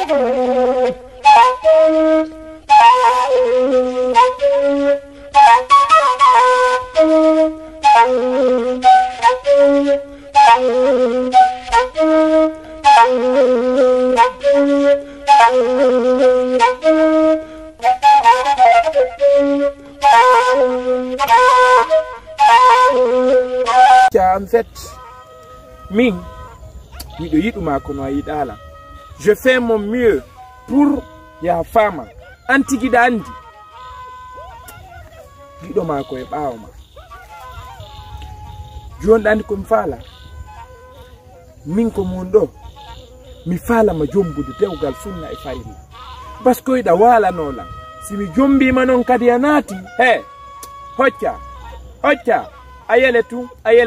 En fait, je fais mon mieux pour ya femme. Antigida andi. Gido mako e bawo ma. Jon andi ko mfala. Min ko mundo. Mi fala ma jombude dewgal sunna e farilla. Parce que da wala nola. Si mi jombi manon kadi anati, he. Hocca. Hocca. Ayele tu.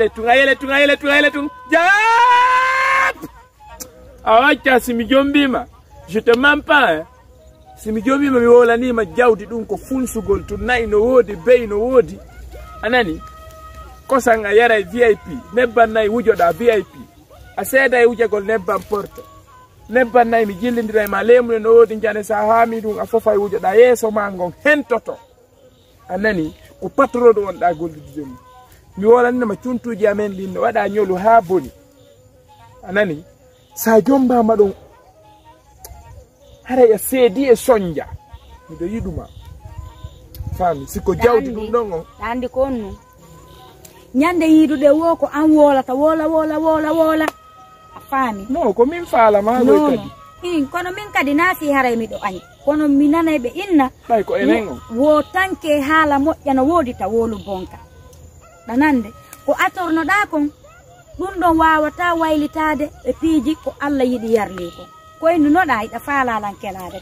Jap! Awacha si mi jombi ma. Je te mens pas, hein. Si mi jombi ma mi wola ni ma jawdi dum ko fulsugol to nay no wodi bey no wodi. Anani? Kosanga yara VIP, nebban nay wujoda VIP. A seeda e wujagol nebban porto. Nebban nay mi jillindira ma lemre no wodi jane sa haami dum a fofa e wujoda yeso ma ngon hentoto. Anani? Ko patrodo wonda gollude jom. Mi wola ni ma cuntuji amen linno wada nyolu ha boni. Anani? Sa jomba ma don hara ya seedi e sonja mido yiduma fami siko jawdi dum don andi konnu nyande yidude wo ko an wola ta wola fami no ko min faala ma go kadi kono min kadi nasi hara mi do ani kono mi nanay be inna bay ko enengo wo tanke hala moƴƴana wodi ta wolu bonka nanande ko atorno da kon dum don wawata waylitade e piiji ko Allah yidi yarli ko koy no da ida faala lan kelade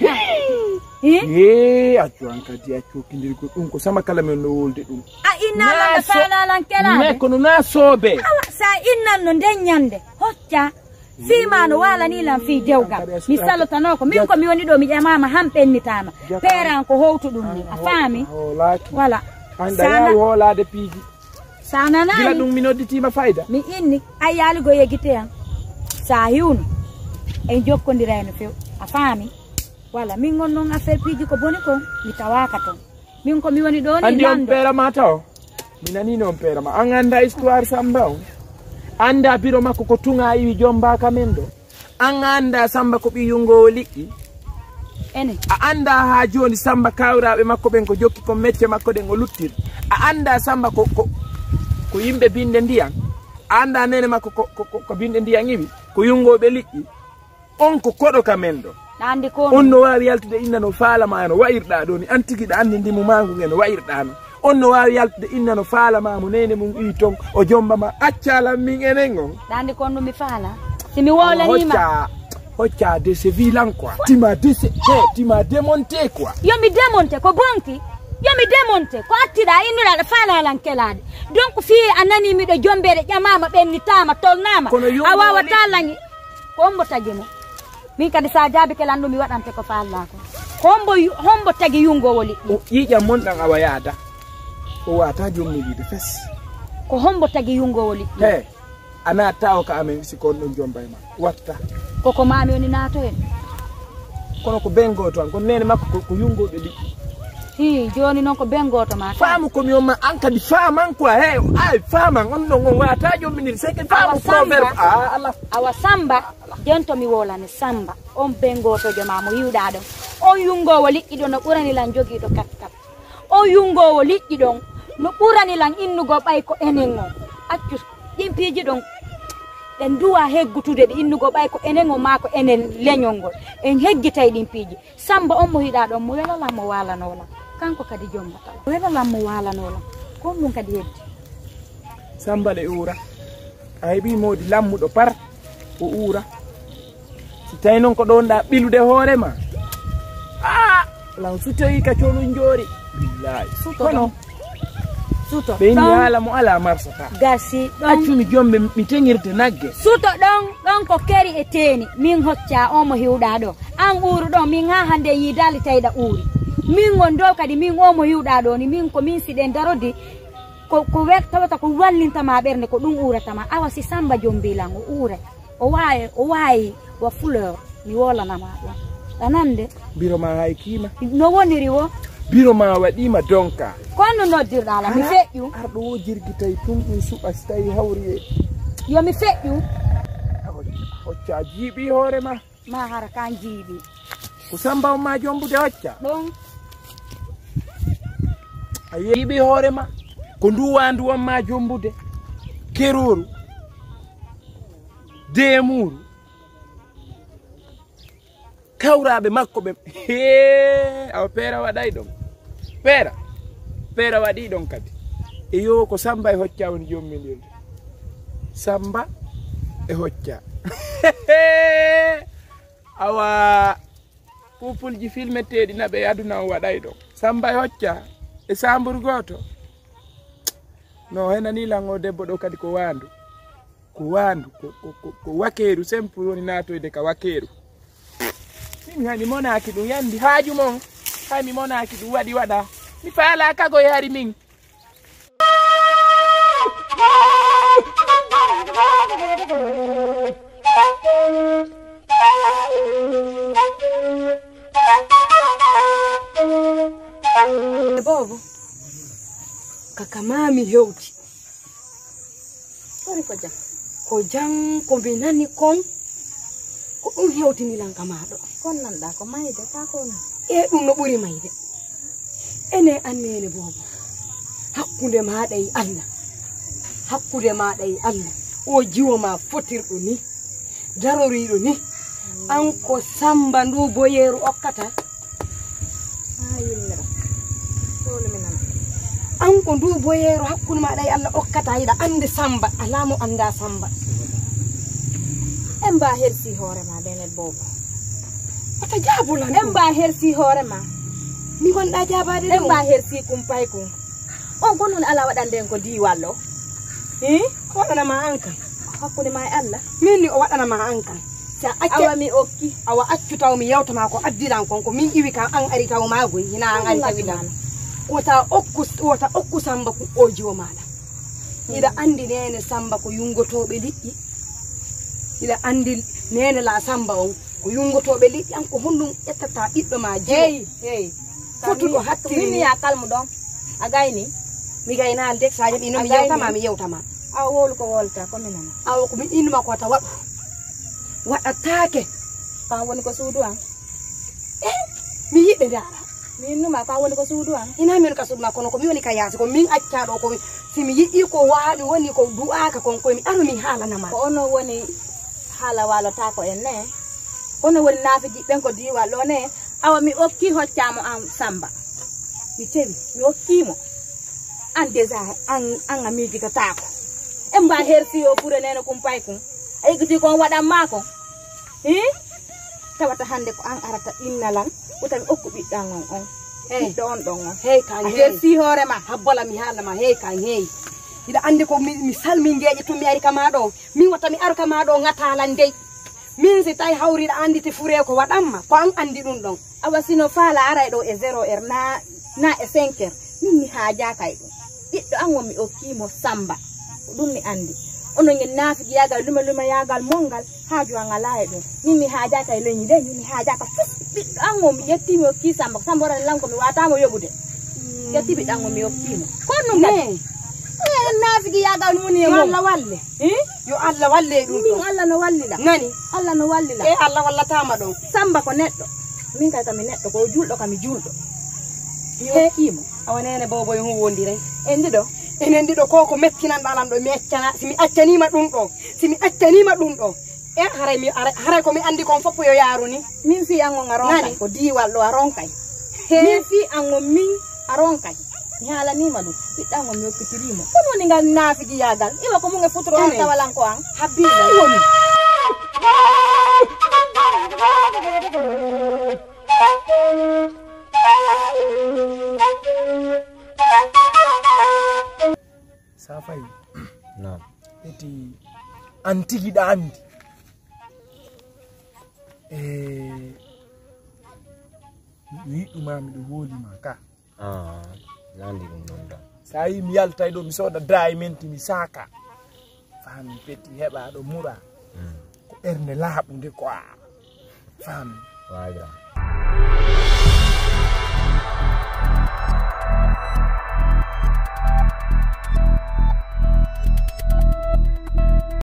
accu an kadi accu kindir ko dum ko sama kala men no wolde dum a inna lan faala lan kelade me kono na sobe sa inna no den nyande hocca fi mano wala ni lan fi dewgal mi salotano ko min ko mi woni do mi jamama hampennitama peran ko howtu dum ni a faami wala anda ya wolade piiji sana na gila dum mi nodditima fayda mi inni ayali go yegite an sa hiuno en jokkondira en few a faami wala min gon non affaire piiji ko boni ko mi tawaka ton min ko mi woni do ni andi on pera ma taw mi nani non pera ma an anda histoire samba o anda biro makko ko tunga yi jomba kamendo an anda samba ko biyungo liqi ene a anda ha joni samba kawrabe makko ben ko jokki ko mecce makko den o luttir a anda samba ko yimbe binde ndiyam anda nene makko ko binde ndiyam ibi ko yungobe liqi on ko kodo kamendo andi ko on no wawi yaltude inna no faala ma no wayirda do ni antigida andi ndimu mangu ngeno wayirda no on no wawi yaltude inna no faala ma mo nene mum wi ton o jomba ma accala min enengo andi ko no mi faala simi wola ni ma hocca de ce vilain quoi tu m'as démonté quoi yo mi démonté ko bonki yo mi démonté ko attida inira da faala lan kelade donc fi anani mi do jombede jamama bennitama tolnama awawa talangi kombo tagimo min kadi sa jaabi kelandu mi wadante ko faalla ko hombo tagi yungo woli yija mon dan awayada o wata jommi de fes ko hombo tagi yungo woli he ana taw ka amen sikon don jombay ma watta ko mami woni nato en kono ko bengo ton ko nene makko ko yungo be liqi joni non ko bengoto ma faamu ko mi on ma an kadi faaman quoi he ay faaman on don on wata jommi ni c'est que faamu proverbe Allah awa samba jento mi wolane samba on bengoto joma mo yiwda don on yungowo liqi don no burani lan jogi do kat on yungowo liqi don no burani lan innugo bay ko enengo accu dimpiiji don den duwa heggutude be innugo bay ko enengo mako enen lenyongol en heggitay dimpiiji samba on mo hida don mo wela mo wala nola kanko kadi jomba wela mo wala nola ko mun kadi heddi samba le ura ay bi modi lammudo par o ura si tay non ko don da bilude hoore ma lan sutoyi ka colu njori billahi suto suto be ni ala mo ala marsata gasi don accumi jombe mi tengirde nagge suto don ko keri e teni min hocca o mo hiwda do an uru do min ha hande yidali tayda uri min gon do kadi min o mo hiwda do ni min ko min siden darodi ko tawata ko wallinta ma berne ko dum urata ma awa si samba jombilango ure o wayi wa fleur mi wola na ma anande biro ma hay kima no woniri wo biro ma wadima donka kono noddirɗa ala mi feƴƴu arɗo wo jirgitay tun ɗum suɓa so tawi hawri yo mi feƴƴu hocca jiiɓi hoore ma hara kan jiiɓi ko samba on ma jombude hocca ɗon a jiiɓi hoore ma ko nduwandu on ma jombude keroru demuru kawraɓe makko ɓe awa peera waɗay ɗon peera waɗi ɗon kadi e yo ko samba e hocca woni jommidirde samba e hocca awa pupulji filmeteɗi naɓe e aduna o waɗay ɗon samba e hocca e samburu goto no henanilan o debbo ɗo kadi ko wandu ko wakeru simple woni natoyde ka wakeru min hani monaki ɗum yandi haaju mon hay mi monaki ɗum waɗi waɗa mi faala kago e hari min bobo kaka mami hewti tori ko jam ko mbi nani kon ko ɗum hewtinilan ka maɗo kon nanɗa ko mayde ka kono e ɗum no ɓuri mayde ene annene bobo hakkude maɗa e Allah o jiwo ma fotirɗo ni daroriɗo ni an ko samba ndu boyeru okkata an ko ndu boyeru hakkude maɗa e Allah okkata yiɗa ande samba alamo anda samba en mba hersi hoorema dene bobo ata jabulan en mba hersi hoorema mi gonɗa jabade en mba hersi kumpay kum on ko nun ala waɗanden ko diwallo ko waɗanama an kan hakkude ma e Allah min ni o waɗanama an kan sa awa mi okki awa accu taw mi yewtama ko addiran kon ko min iwi kam an ari taw magoy hina an ari tawidan wota okku samba ko o jiwo maɗa ida andi nene samba ko yungotoɓe liƴƴi ida andi nene la samba on ko yungotoɓe liƴƴi an ko honɗum ƴettata ɓiɗɗo ma jiwo hey fotuɗo hattiri min ya kalmu ɗon a gayni mi gaynal de sa jaɓi no mi yewtama awa wolu ko wolta ko minana awa ko mi innuma ko ta waɗu waɗatake kan woni ko suudu an mi yiɗɓe dara min numa kan woni ko suudu an ina min ka suuduma kono ko mi woni ka yaasi ko min accaɗo ko simi yiɗi ko waaɗi woni ko du'aka kon koye mi aru min haalanama ko ono woni haala walota ko en ne ono woni naafiji ɓen ko diwal ɗo ne awa mi okki hoccamo an samba mi tewi mi okkimo an déjà an a miijitotako en mba hersi o ɓure nene kumpay kum a yigiti kon waɗanma kon tawata hande ko an arata innalan utami okku ɓiɗɗan on ɓiɗɗo on ɗon on hey kan hersi hoorema habbala mi haalama hey kan hey ida andi ko mi salmi ngeeƴe tun mi ari kama ɗo min watta mi aru kama ɗo ngatalan dey min si tawi hawriɗa andite fure ko waɗanma ko an andi ɗum ɗon awa sino faala aray ɗo e 0 heure na e 5 heure min mi haaja kay ɗum ɓiɗɗo an won mi okkimo samba ko ɗum mi andi ono ngel naafiji yagal luma yagal mongal haaju an ala e ɗum min mi haaja kay leñi de min mi haaja ka fof ɓiɗɗo an won mi yettimi okki samba ko samba waɗani lanko mi watamo yoɓude yetti ɓiɗɗo an won mi okkimo kono ɗum kadi naafiji yagal woni e yo Allah walle yo Allah walle ɗum min Allah no wallila nani Allah no wallila e Allah wallatama ɗon samba ko neɗɗo min kay kami neɗɗo ko julɗo kami julɗo mi okkimo awa nene boboy hu wondiray endi ɗo enen ɗiɗo ko mettinanɗo alam ɗo mi accana simi accanima ɗum ɗo e haray komi andi kon fof yo yaaru ni min fi an on a ronkay ko diwal ɗo a ronkay min fi an on min a ronkay mi haalanima ɗum ɓiɗɗo an on mi hoppitirimo kon woni ngal naafiji yagal iwa ko mum e futuro on tawalanko an habbila woni safay naam eti an tigiɗa andi mi yiɗɗuma miɗo hoolima ka landi ɗum noon da sa yi mi yaltay ɗo mi soda dray menti mi saka fami peti heɓa ɗo mura ko ɓernde laaɓude quoi fami waga